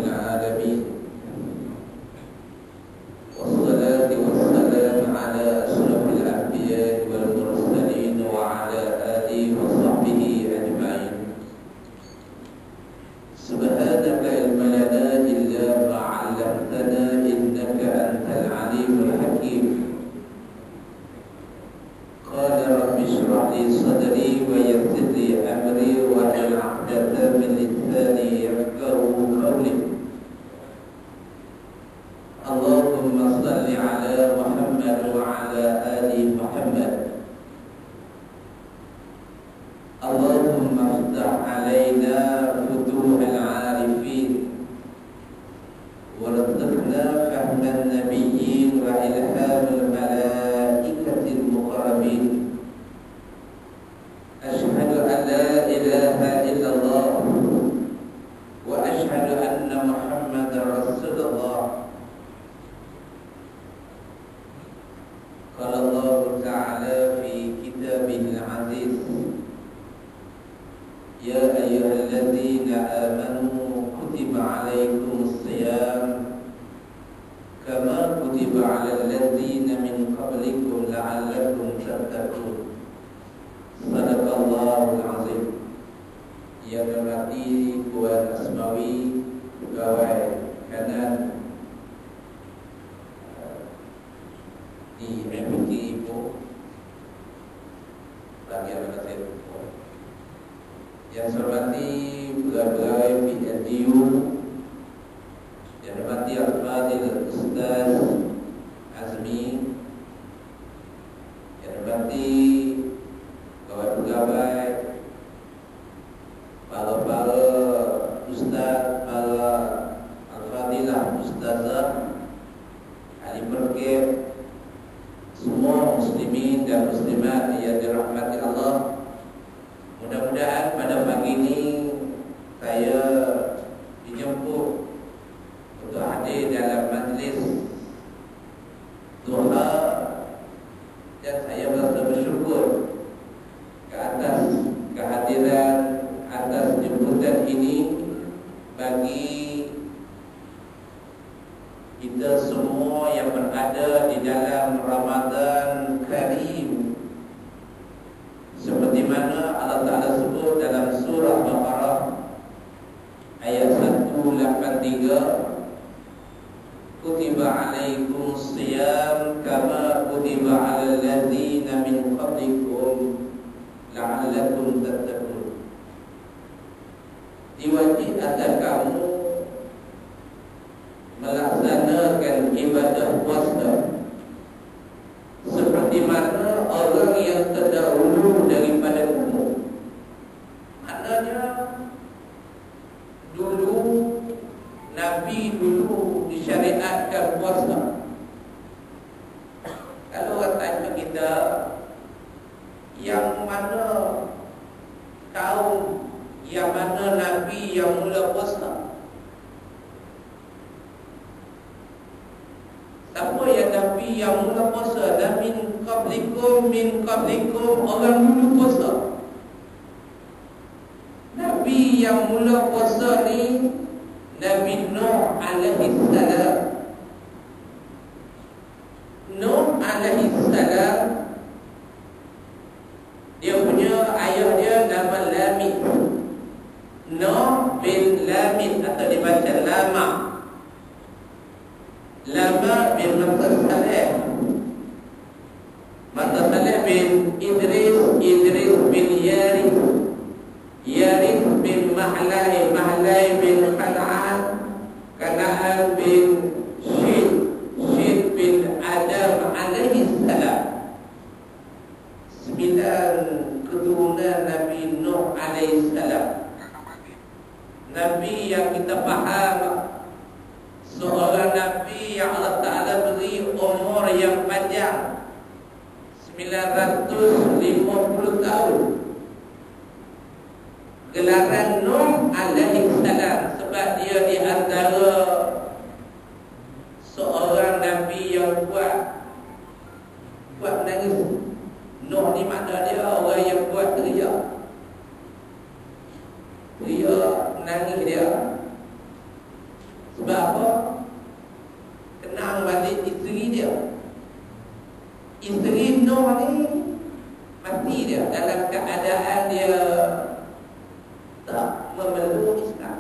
العالمين والصلاة والسلام على أشرف الأنبياء والمرسلين وعلى آله وصحبه أجمعين. سبحانك لا علم لنا إلا ما علمتنا إنك أنت العليم الحكيم. قال رب اشرح لي صدري ويسر لي أمري واحلل عقدة من لساني يفقهوا قولي. اللهم صل على محمد وعلى آل محمد. اللهم افتح علينا فتوح العارفين وارزقنا فهم النبيين وإلهام الملائكة المقربين. أشهد أن لا إله إلا الله وأشهد أن محمدا رسول الله. قال الله تعالى في كتابه العزيز: يا أيها الذين آمنوا كتب عليكم الصيام كما كتب على الذين من قبلكم لعلكم تتقون. صدق الله العظيم. Yang berarti Puan Asmawi, pegawai kanan di MPT Ipoh, bagian mana saya lupa. Yang saya hormati pegawai PNDU, yang hormati Al-Fadhil Ustaz Azmi, yang hormati pegawai-pegawai, para ustaz, para al-fadilah ustazah, ahli perkeb, semua muslimin dan muslimat yang dirahmati Allah. Mudah-mudahan pada pagi ini saya dijemput untuk hadir dalam majlis duha, dan saya merasa bersyukur ke atas kehadiran, atas jemputan ini bagi kita semua yang berada di dalam Ramadan Karim, seperti mana Allah Ta'ala sebut dalam surah Baqarah ayat 183, kutiba alaikum siyam kama kutiba ala allazina min qablikum la'allakum tattaqun. Diwajib atas kamu melaksanakan ibadah puasa seperti mana orang yang terdahulu daripada kamu. Maknanya dulu Nabi dulu disyariatkan puasa. Kalau orang tanya kita, yang mana kaum, yang mana Nabi yang mula puasa? Siapa yang Nabi yang mula puasa? Dan min qablikum, orang dulu puasa. Nabi yang mula puasa ni Nabi Nuh alaihi salam. Nuh alaihi salam, dia punya ayah dia nama Lamid. Nuh bin Lamid atau dibaca Lama. Lama bin Matasaleh. Matasaleh bin Idris. Idris bin Yarith. Yarith bin Mahlai. Mahlai bin Kana'an. Kana'an bin Syed. Syed bin Adam alaihi salam. 9 keturunan Nabi Nuh alaihi salam. Nabi yang kita faham, seorang Nabi yang Allah Ta'ala beri umur yang panjang, 950 tahun. Gelaran Nuh alaihi salam sebab dia di antara seorang Nabi yang buat menangis. Nuh ni makna dia orang yang buat teriak. Dia nangis dia. Sebab apa? Kenang balik isteri dia. Isteri Nuh ni mati dia dalam keadaan dia tak memeluk Islam.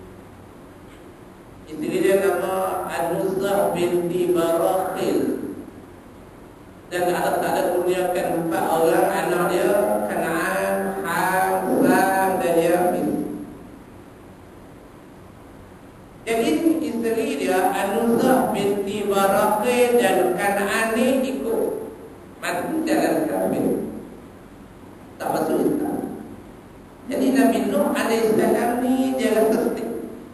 Isteri dia nama An-Nuzah binti Barakhil. Dan Allah Ta'ala kurniakan 4 orang anak dia, Kanaan, Ham, Sam dan Yafis. Jadi isteri dia An-Nuzah binti Barakhil dan Kanaan ni ikut mati dalam kafir, tak masuk Islam. Jadi Nabi Nuh alaihissalam ni dia tasdik.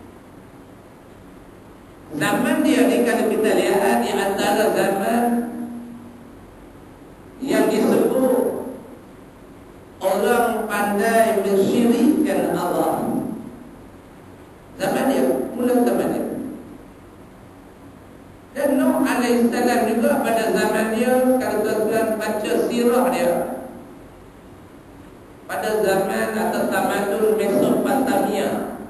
Zaman dia ni kalau kita lihat di antara zaman yang disebut orang pandai mensyirikkan Allah. Zaman dia, mula zaman dia. Dan Nuh alaihissalam juga pada zaman dia, kalau tuan-tuan baca sirah dia, pada zaman atau tamadun Mesopotamia,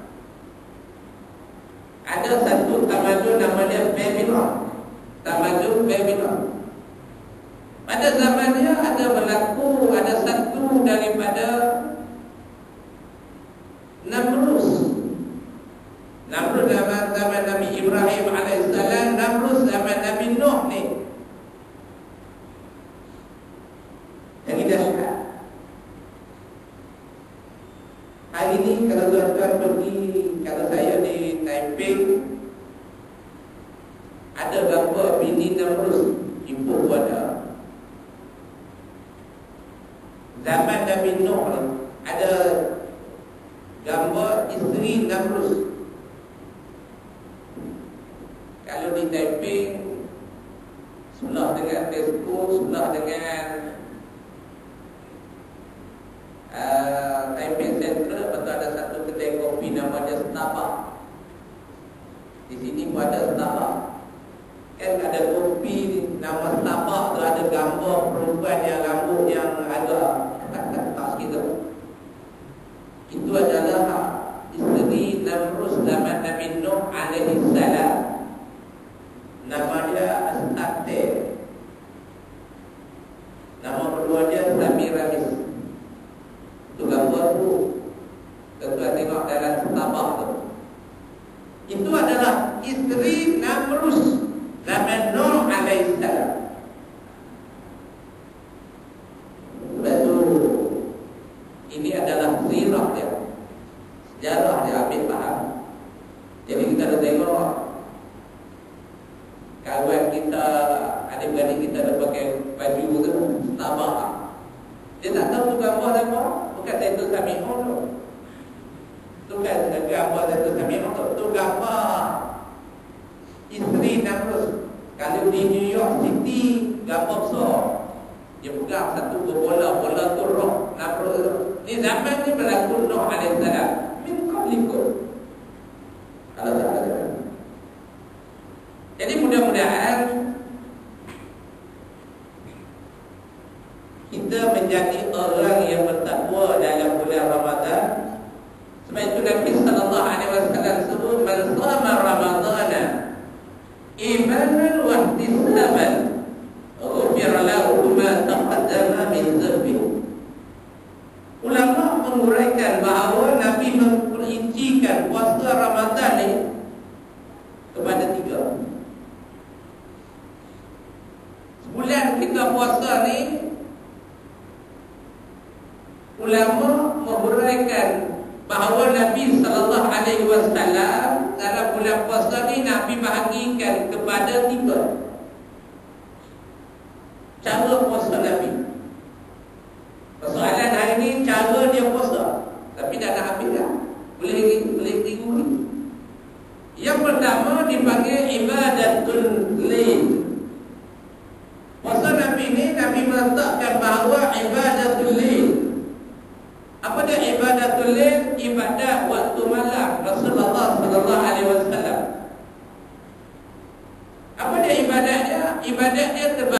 ada satu tamadun nama dia Babylon. Tamadun Babylon. Pada zaman dia ada berlaku, ada satu daripada Namrus. Namrus zaman Nabi Ibrahim alaihissalam, Namrus zaman Nabi Nuh ni. Yang kita lihat hari ni, kalau tuan-tuan pergi, kalau saya di Taipei, ada gambar bini Namrus, ibu ada. Zaman Nabi Nuh ni ada gambar isteri Namrus. Kalau di Taipei, sebelah dengan Facebook, sebelah dengan Taipei Central, betul ada satu kedai kopi nama dia Starbucks. Di sini pun ada Starbucks. Kan ada kopi nama Starbucks tu ada gambar perempuan yang rambut yang agak tak kita. Itu adalah isteri Namrus zaman Nabi Nuh alaihissalam. Nama dia Astarte. Nama kedua dia Samiramis. Itu gambar tu, tuan-tuan tengok dalam Starbucks tu. Itu adalah isteri Namrus zaman Nuh alaihissalam. Sebab tu ini adalah sirah dia, sejarah dia, ambil faham. Jadi kita dah tengok kawan kita, adik-adik kita dah pakai baju tu Starbucks. Dia tak tahu tu gambar apa. Bukan Datuk Sami'un tu. Tu kan gambar Datuk Sami'un tu. Tu gambar isteri Namrus. Kalau di New York City, gambar besar. Dia pegang satu bola tu roh Namrus tu. Ni zaman ni berlaku Nuh alaihissalam. Min qablikum. Kalau tak ada. Jadi mudah-mudahan kita menjadi orang yang bertakwa dalam bulan Ramadan. Sebab itu Nabi sallallahu alaihi wasallam sebut, man shama ramadhana imanan wa ihtisaban ghufira lahu ma taqaddama min dhanbi. Ulama menguraikan bahawa Nabi memperincikan puasa Ramadan ni kepada 3. Sebulan kita puasa ni, ulama menguraikan bahawa Nabi sallallahu alaihi wasallam dalam bulan puasa ni Nabi bahagikan kepada 3 cara puasa Nabi. Persoalan hari ni cara dia puasa, tapi dah nak habis dah. Boleh tengok ni. Yang pertama dipanggil ibadatul lail. Puasa Nabi ni, Nabi meletakkan bahawa ibadatul lail. Apa dia ibadatul lail? Ibadat waktu malam. Rasulullah sallallahu alaihi wasallam